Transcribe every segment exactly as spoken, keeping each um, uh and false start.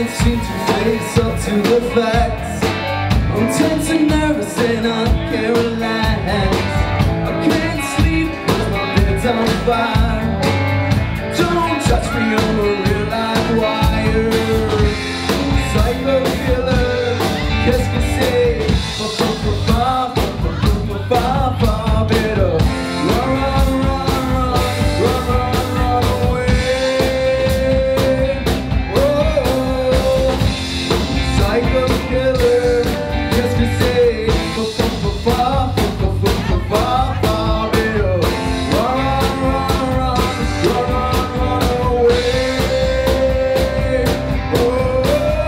can't seem to face up to the facts. I'm tense and nervous and I can't relax. I can't sleep cause my bed's on fire. Don't touch me, I'm a real live wire. Psycho killer, qu'est-ce que c'est? Fa fa fa fa fa fa fa fa. Better run, run, run, run, run, run, run away. Oh, psycho killer, qu'est-ce que c'est? Fa fa fa fa fa fa fa fa fa. Better run, run, run, run, run, run away. Oh.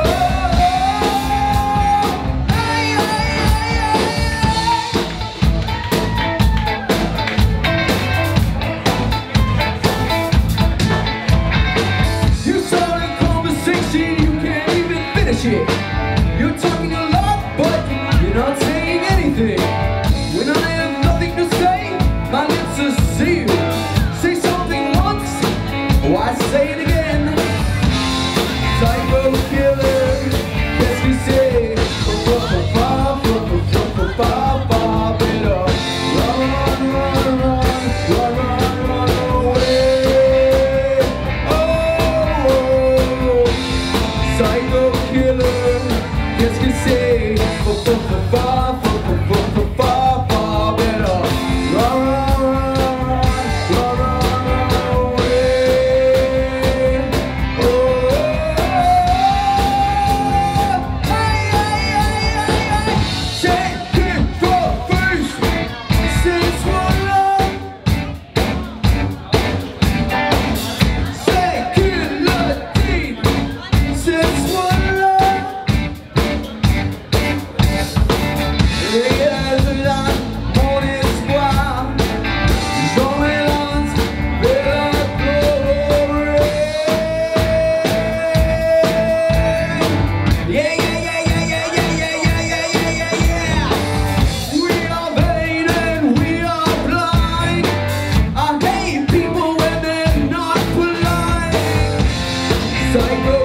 Shit. You're talking a lot, but you're not saying anything. When I have nothing to say, my lips are sealed. Say something once, why say it again? Psycho killer, qu'est-ce que c'est? Fa fa fa fa fa fa fa fa. Better run, run, run, run, run, run away. Oh, psycho killer, qu'est-ce que c'est? Fa fa fa fa fa fa fa fa fa. Better run, run, run, run, run away. Oh, ay, ay, ay, ay, ay. Shake it for face, since one love. Shake it like deep, since one love. Yeah, de là, mon espoir, j'en élance vers la gloire. Yeah, yeah, yeah, yeah, yeah, yeah, yeah, yeah, yeah, yeah, yeah. We are vain and we are blind. I hate people when they're not polite. Psycho